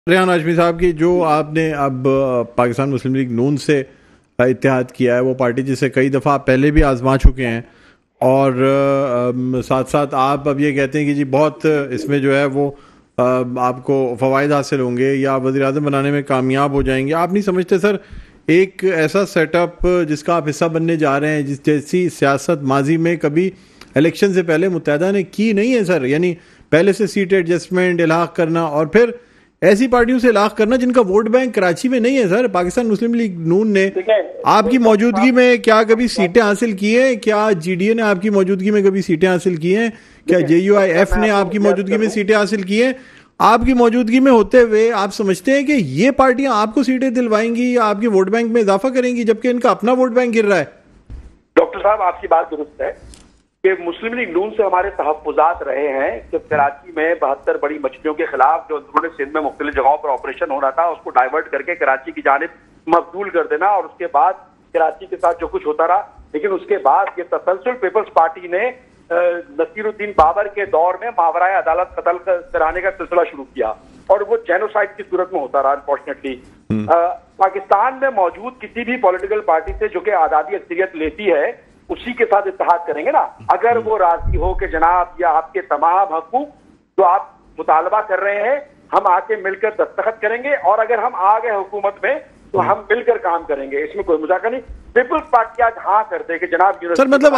रेहान हाशमी साहब की जो आपने अब पाकिस्तान मुस्लिम लीग नून से इत्तेहाद किया है, वो पार्टी जिसे कई दफ़ा पहले भी आजमा चुके हैं और साथ साथ आप अब ये कहते हैं कि जी बहुत इसमें जो है वो आपको फ़वाइद हासिल होंगे या वज़ीर-ए-आज़म बनाने में कामयाब हो जाएंगे। आप नहीं समझते सर, एक ऐसा सेटअप जिसका आप हिस्सा बनने जा रहे हैं, जिस जैसी सियासत माजी में कभी इलेक्शन से पहले मुत्तहिदा ने की नहीं है सर, यानी पहले से सीट एडजस्टमेंट इलाक़ करना और फिर ऐसी पार्टियों से इलाक़ करना जिनका वोट बैंक कराची में नहीं है। सर, पाकिस्तान मुस्लिम लीग नून ने आपकी मौजूदगी में क्या कभी सीटें हासिल की हैं? क्या जीडीए ने आपकी मौजूदगी में कभी सीटें हासिल की हैं? क्या JUIF ने आपकी मौजूदगी में सीटें हासिल की हैं? आपकी मौजूदगी में होते हुए आप समझते हैं कि ये पार्टियां आपको सीटें दिलवाएंगी या आपके वोट बैंक में इजाफा करेंगी, जबकि इनका अपना वोट बैंक गिर रहा है? डॉक्टर साहब, आपकी बात दुरुस्त है कि मुस्लिम लीग नून से हमारे तहफ़्फ़ुज़ात रहे हैं कि कराची में 72 बड़ी मछलियों के खिलाफ जो उन्होंने सिंध में मुख्तलिफ जगहों पर ऑपरेशन हो रहा था, उसको डाइवर्ट करके कराची की जानिब मबदूल कर देना और उसके बाद कराची के साथ जो कुछ होता रहा। लेकिन उसके बाद ये तसलसल पीपल्स पार्टी ने नसीरुद्दीन बाबर के दौर में मावराए अदालत कत्ल कराने का सिलसिला शुरू किया और वो जेनोसाइड की सूरत में होता रहा। अनफॉर्चुनेटली पाकिस्तान में मौजूद किसी भी पॉलिटिकल पार्टी से जो कि आज़ादी अक्सरियत लेती है, उसी के साथ इत्तेहाद करेंगे ना। अगर वो राजी हो कि जनाब या आपके तमाम हकूक जो आप मुतालबा कर रहे हैं हम आके मिलकर दस्तखत करेंगे, और अगर हम आ गए हुकूमत में तो हम मिलकर काम करेंगे, इसमें कोई मजाक नहीं। पीपल्स पार्टी आज हाँ कर दे कि जनाब सर, मतलब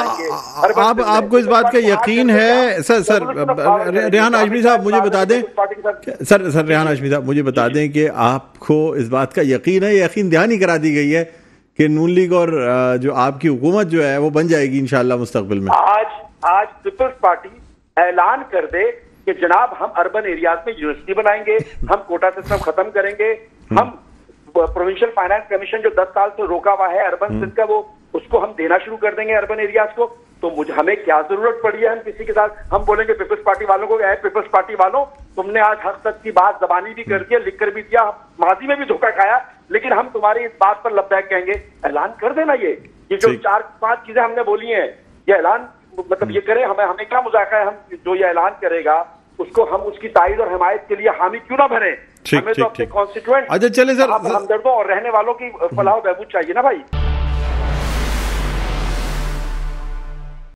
आपको इस बात का यकीन है? सर रेहान हाशमी साहब मुझे बता दें, सर रेहान हाशमी साहब मुझे बता दें कि आपको इस बात का यकीन है, यकीन दहानी करा दी गई है कि नून लीग और जो आपकी हुकूमत जो है वो बन जाएगी इंशाल्लाह मुस्तकबिल में? आज पीपल्स पार्टी ऐलान कर दे कि जनाब हम अर्बन एरियाज में यूनिवर्सिटी बनाएंगे, हम कोटा सिस्टम खत्म करेंगे, हम प्रोविंशियल फाइनेंस कमीशन जो 10 साल से रोका हुआ है अर्बन सिंध का, वो उसको हम देना शुरू कर देंगे अर्बन एरियाज को। तो मुझे हमें क्या जरूरत पड़ी है हम किसी के साथ हम बोलेंगे पीपल्स पार्टी वालों को, पीपल्स पार्टी वालों तुमने आज हद तक की बात जबानी भी कर दिया, लिख कर भी दिया, माजी में भी धोखा खाया, लेकिन हम तुम्हारी इस बात पर लब्बैक कहेंगे। ऐलान कर देना ये जो 4-5 चीजें हमने बोली हैं, ये ऐलान मतलब ये करें। हमें क्या मुज़ाकरा है, हम जो ये ऐलान करेगा उसको हम उसकी ताईद और हिमायत के लिए हामी क्यों ना भरें? हमें तो अपने कॉन्स्टिट्यूएंट, अच्छा चले सर, हमदर्दों और रहने वालों की फलाह बहबूद चाहिए ना भाई।